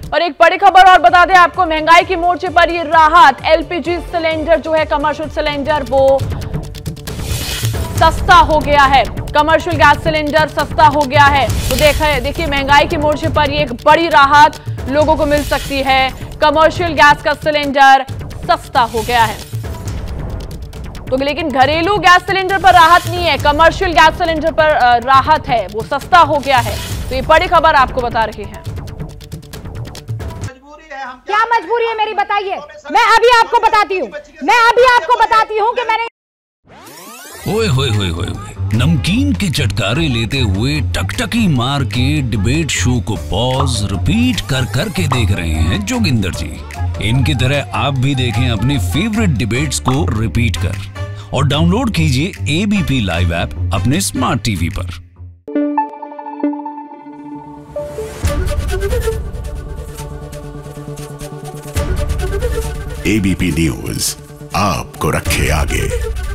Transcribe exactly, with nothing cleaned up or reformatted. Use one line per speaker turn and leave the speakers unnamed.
और एक बड़ी खबर और बता दें आपको, महंगाई की मोर्चे पर ये राहत। एलपीजी सिलेंडर जो है, कमर्शियल सिलेंडर, वो सस्ता हो गया है। कमर्शियल गैस सिलेंडर सस्ता हो गया है। तो देखिए देखिए महंगाई के मोर्चे पर ये एक बड़ी राहत लोगों को मिल सकती है। कमर्शियल गैस का सिलेंडर सस्ता हो गया है। तो लेकिन घरेलू गैस सिलेंडर पर राहत नहीं है, कमर्शियल गैस सिलेंडर पर राहत है, वो सस्ता हो गया है। तो ये बड़ी खबर आपको बता रही है।
क्या मजबूरी है मेरी, बताइए। मैं अभी आपको बताती हूँ मैं अभी आपको बताती हूँ कि मैंने
ओए होए होए होए नमकीन के चटकारे लेते हुए टकटकी मार के डिबेट शो को पॉज रिपीट कर कर के देख रहे हैं जोगिंदर जी। इनकी तरह आप भी देखें अपने फेवरेट डिबेट्स को रिपीट कर और डाउनलोड कीजिए एबीपी लाइव ऐप अपने स्मार्ट टीवी पर।
एबीपी न्यूज आपको रखे आगे।